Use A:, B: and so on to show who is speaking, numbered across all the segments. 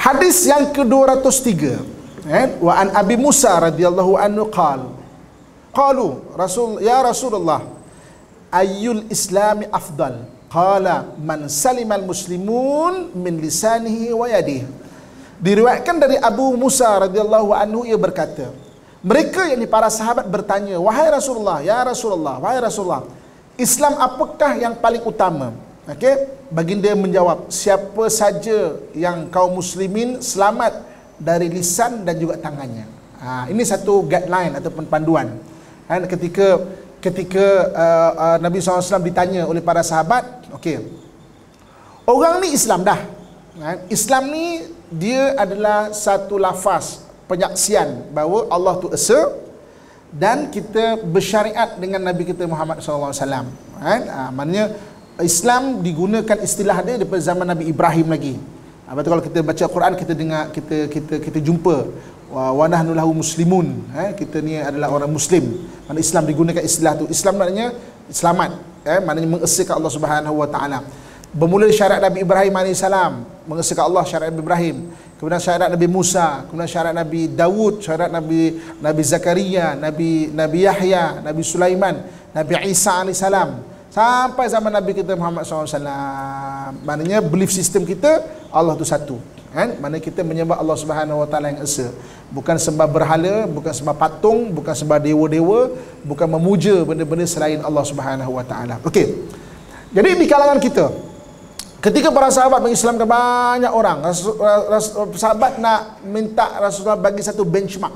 A: Hadis yang ke-203, wa an Abi Musa radhiyallahu anhu qalu Rasulullah ayyul islami afdal, qala man salimal muslimun min lisanihi wa yadihi. Diriwayatkan dari Abu Musa radhiyallahu anhu, ia berkata, mereka yakni para sahabat bertanya, wahai Rasulullah, ya Rasulullah, wahai Rasulullah, Islam apakah yang paling utama? Okey, baginda menjawab, siapa saja yang kaum muslimin selamat dari lisan dan juga tangannya. Ini satu guideline ataupun panduan. Ketika Nabi SAW ditanya oleh para sahabat, okey, orang ni Islam dah. Islam ni dia adalah satu lafaz penyaksian bahawa Allah tu esa dan kita bersyariat dengan Nabi kita Muhammad SAW. Maknanya Islam digunakan istilah dia daripada zaman Nabi Ibrahim lagi. Lepas tu kalau kita baca Quran, kita dengar, kita jumpa wa nahnu lahu muslimun, kita ni adalah orang muslim. Maknanya Islam digunakan istilah tu. Islam maknanya selamat, maknanya mengesahkan Allah Subhanahu wa taala. Bermula syariat Nabi Ibrahim AS, mengesahkan Allah syariat Nabi Ibrahim, kemudian syariat Nabi Musa, kemudian syariat Nabi Dawud, syariat Nabi Zakaria, Nabi Yahya, Nabi Sulaiman, Nabi Isa AS, sampai zaman Nabi kita Muhammad SAW. Maknanya belief system kita, Allah tu satu. Maknanya kita menyembah Allah Subhanahu wa taala yang esa. Bukan sembah berhala, bukan sembah patung, bukan sembah dewa-dewa, bukan memuja benda-benda selain Allah Subhanahu wa taala. Okey. Jadi di kalangan kita, ketika para sahabat mengislamkan banyak orang, sahabat nak minta Rasulullah bagi satu benchmark.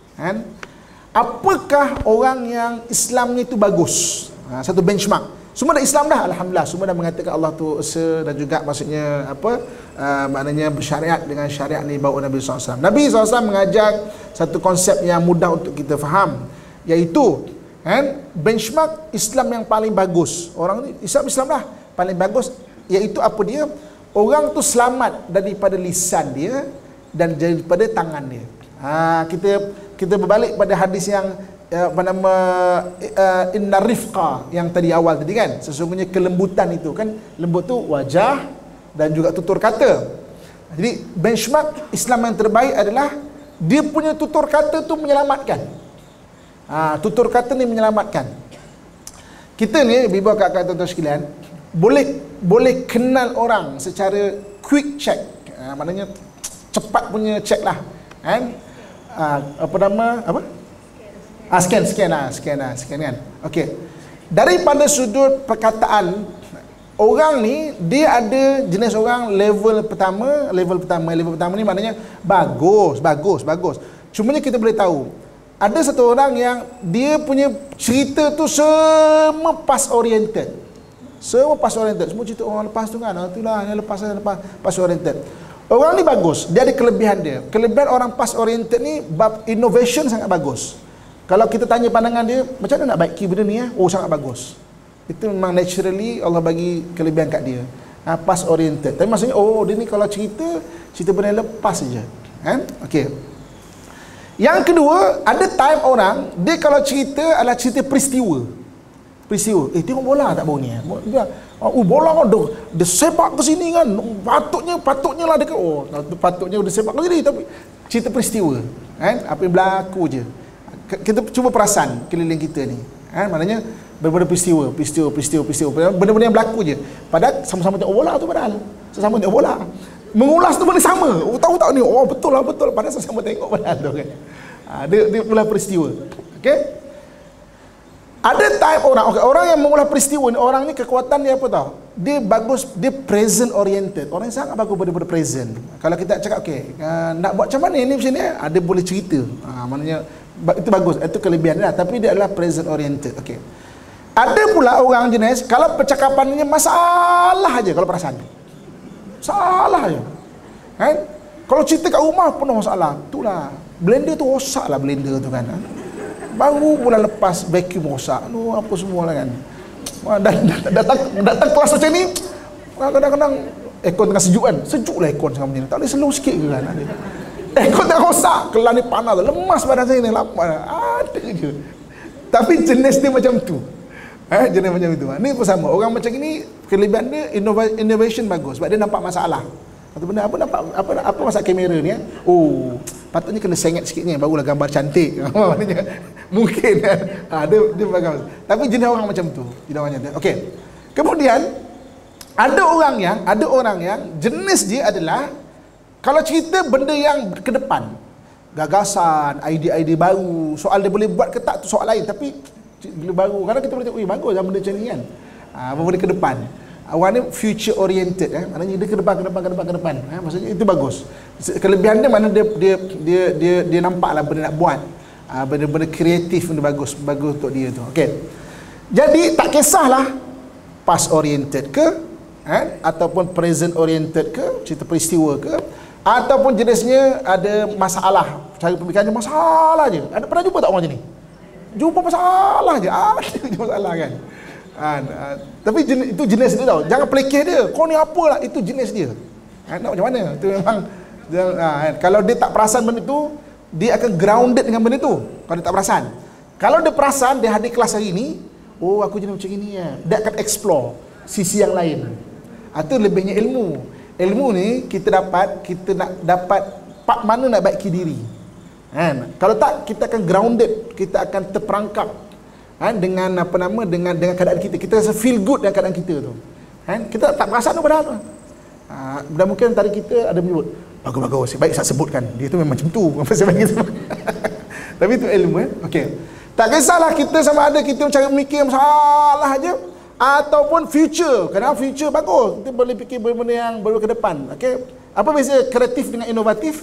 A: Apakah orang yang Islam ni tu bagus? Satu benchmark. Semua dah Islam dah, alhamdulillah. Semua dah mengatakan Allah tu esa dan juga maksudnya apa? Maknanya bersyariat dengan syariat ni bawa Nabi SAW. Nabi SAW mengajar satu konsep yang mudah untuk kita faham, iaitu benchmark Islam yang paling bagus. Orang ni Islam dah paling bagus, iaitu apa dia? Orang tu selamat daripada lisan dia dan daripada tangan dia. Kita berbalik pada hadis yang apa nama inna rifqa yang tadi awal tadi kan, sesungguhnya kelembutan itu kan, lembut tu wajah dan juga tutur kata. Jadi benchmark Islam yang terbaik adalah dia punya tutur kata tu menyelamatkan. Tutur kata ni menyelamatkan. Kita ni ibu kakak tuan-tuan sekalian, boleh kenal orang secara quick check. Maknanya cepat punya check lah kan. Apa nama apa? Scan kan. Okey. Daripada sudut perkataan, orang ni dia ada jenis orang level pertama ni maknanya bagus. Cumanya kita boleh tahu ada satu orang yang dia punya cerita tu semua past oriented. Semua cerita orang lepas tu kan. Itulah yang lepas past oriented. Orang ni bagus, dia ada kelebihan dia. Kelebihan orang past oriented ni bab innovation sangat bagus. Kalau kita tanya pandangan dia, macam mana nak baiki benda ni sangat bagus. Itu memang naturally Allah bagi kelebihan kat dia. Past oriented. Tapi maksudnya dia ni kalau cerita benda lepas saja. Okey. Yang kedua, ada time orang dia kalau cerita adalah cerita peristiwa. Tengok bola tak baru ni? Bola dia sepak ke sini kan. Patutnya lah dia patutnya dia sepak ke sini, tapi cerita peristiwa. Apa yang berlaku je. Kita cuba perasan keliling kita ni. Maknanya berbeda peristiwa, benda-benda yang berlaku je. Padahal sama-sama tengok bola tu padahal. Sama-sama tengok bola. Mengulas tu benda sama. Tahu tak ni? Betul. Padahal sama-sama tengok padahal tu kan. Dia pula peristiwa. Okey? Ada type orang yang mengulas peristiwa ni, orang ni kekuatan dia apa tau? Dia bagus, dia present oriented. Orang yang sangat bagus pada present. Kalau kita cakap nak buat macam mana ni macam ni, dia boleh cerita. Maknanya itu bagus, itu kelebihan dia, tapi dia adalah present oriented. Okey. Ada pula orang jenis kalau percakapannya masalah aja, kalau perasan. Salah aja. Kalau cerita kat rumah penuh masalah. Itulah. Blender tu rosak lah, blender tu kan. Baru bulan lepas vacuum rosak. Apa semua lah kan. Datang kelas macam ni, kadang-kadang aircon tengah sejuk kan. Sejuk lah aircon macam ni. Tak boleh slow sikit ke kan. Aircon tengah rosak, kelas ni panas, lemas badan saya ni, lapar. Ada je. Tapi jenis dia macam tu. Jenis macam itu. Ni pun sama. Orang macam ni, kelebihan dia innovation bagus sebab dia nampak masalah. Satu benda apa nampak apa masak kamera ni oh patutnya kena sengit sikit ni barulah gambar cantik. Maknanya mungkin dia bagus. Tapi jenis orang macam tu. Jenis orang macam tu. Okey. Kemudian ada orang yang jenis dia adalah kalau cerita benda yang ke depan, gagasan, idea-idea baru, soal dia boleh buat ke tak tu soal lain, tapi benda baru. Kadang kita boleh tengok, bagus lah benda macam ni kan. Apa benda ke depan. Orang ni future oriented maknanya dia ke depan. Maksudnya itu bagus. Kelebihan dia mana dia nampaklah benda nak buat. Benda-benda kreatif, benda bagus untuk dia tu. Okey. Jadi tak kisahlah past oriented ke ataupun present oriented ke, cerita peristiwa ke, ataupun jenisnya ada masalah, cara pemikirannya masalah je. Ada pernah jumpa tak orang macam ni? Jumpa masalah je. Ada masalah kan. Tapi itu jenis dia tau. Jangan pelekeh dia. Kau ni apalah, itu jenis dia. Nak macam mana? Itu memang kalau dia tak perasan benda tu, dia akan grounded dengan benda tu. Kalau dia tak perasan. Kalau dia perasan, dia hadir kelas hari ni, oh aku jenis macam ni ya. Dia akan explore sisi yang lain. Itu lebihnya ilmu. Ilmu ni kita nak dapat part mana nak baiki diri. Kalau tak, kita akan grounded, kita akan terperangkap dengan dengan keadaan kita. Kita rasa feel good dengan keadaan kita tu. Kita tak perasan tu padahal tu. Dan mungkin tadi kita ada menyebut bagus, baik saya sebutkan. Dia tu memang macam tu. Saya bagi sebut. Tapi itu ilmu okey. Tak kisahlah kita sama ada kita cara mikir masalah aja ataupun future. Kadang future bagus. Kita boleh fikir benda yang baru ke depan. Okey. Apa beza kreatif dengan inovatif?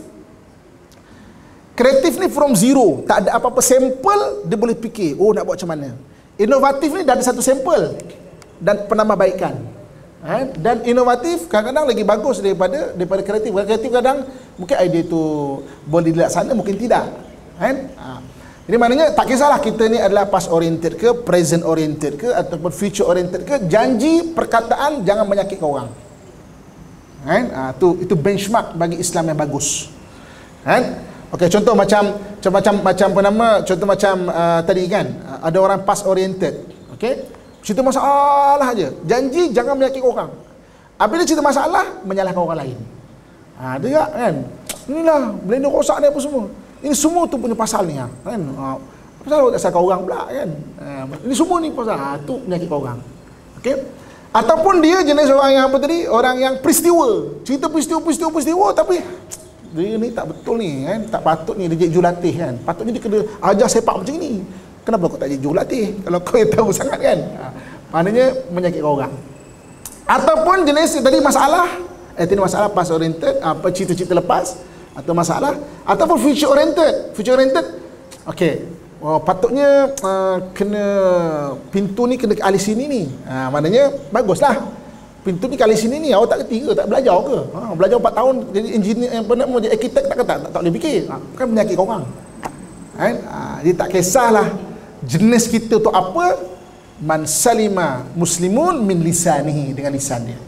A: Kreatif ni from zero, tak ada apa-apa sampel, dia boleh fikir, oh nak buat macam mana. Inovatif ni dah ada satu sampel dan penambahbaikan. Dan inovatif kadang-kadang lagi bagus daripada kreatif. Kreatif kadang mungkin idea tu boleh dilaksana, mungkin tidak. Jadi maknanya tak kisahlah kita ni adalah past oriented ke, present oriented ke, ataupun future oriented ke, janji perkataan jangan menyakitkan orang. Itu benchmark bagi Islam yang bagus. Okey, contoh macam contoh macam tadi kan, ada orang past oriented. Okey, cerita masalah aja, janji jangan menyakitkan orang. Apabila cerita masalah, menyalahkan orang lain. Dia kan, inilah blender rosak ni apa semua. Ini semua tu punya pasal ni kan. Apa pasal tak salahkan orang pula kan. Ini semua ni pasal tu menyakitkan orang. Okey. Ataupun dia jenis orang yang apa tadi, orang yang peristiwa, cerita peristiwa tapi dia ni tak betul ni kan, tak patut ni dia jadi jurulatih kan. Patutnya dia kena ajar sepak macam ni. Kenapa kau tak jadi jurulatih kalau kau yang tahu sangat kan? Maknanya menyakitkan orang. Ataupun jenis tadi masalah, tadi masalah past oriented, apa cerita-cerita lepas atau masalah, ataupun future oriented. Future oriented, okey. Patutnya kena pintu ni kena ke ahli sini ni. Maknanya baguslah. Pintu ni kali sini ni awak tak kerti ke? Tak belajar ke? Belajar 4 tahun jadi engineer, jadi arkitek tak boleh fikir. Kan menyakitkan orang. Jadi tak kisahlah jenis kita tu apa, man salima muslimun min lisanihi, dengan lisan dia.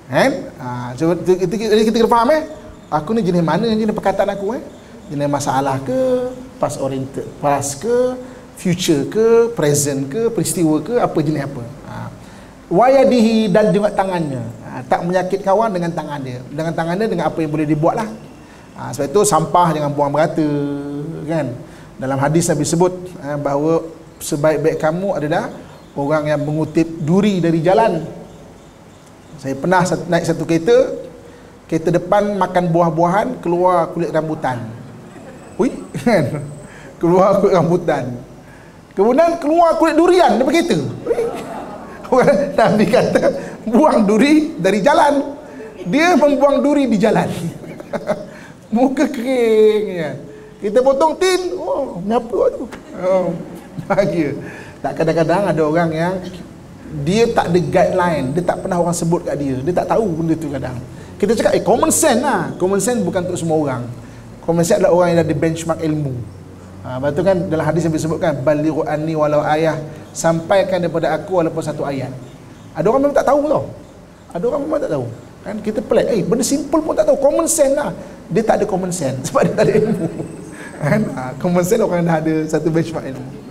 A: Jadi kita kena faham aku ni jenis mana jenis perkataan aku jenis masalah ke, past oriented, past ke, future ke, present ke, peristiwa ke, apa jenis apa. Wayadihi, dan juga tangannya. Tak menyakit kawan dengan tangan dia. Dengan tangan dia, dengan apa yang boleh dibuat lah. Sebab itu sampah jangan buang merata kan. Dalam hadis Nabi sebut bahawa sebaik-baik kamu adalah orang yang mengutip duri dari jalan. Saya pernah naik satu kereta depan makan buah-buahan, keluar kulit rambutan. Kan? Keluar kulit rambutan. Kemudian keluar kulit durian daripada kereta. Orang Nabi kata buang duri dari jalan, dia membuang duri di jalan. Muka kering ya. Kita potong tin, ni apa tu? Bahagia. Tak, kadang-kadang ada orang yang dia tak ada guideline, dia tak pernah orang sebut kat dia, dia tak tahu benda tu kadang. Kita cakap common sense lah. Common sense bukan untuk semua orang. Common sense adalah orang yang ada benchmark ilmu. Lepas tu kan dalam hadis yang disebutkan balighu anni walau ayah, sampaikan daripada aku walaupun satu ayat. Ada orang memang tak tahu tau. Ada orang memang tak tahu. Kan kita pelik, benda simple pun tak tahu. Common sense lah. Dia tak ada common sense sebab dia tak ada ilmu. Kan? Common sense orang dah ada satu benchmark ilmu.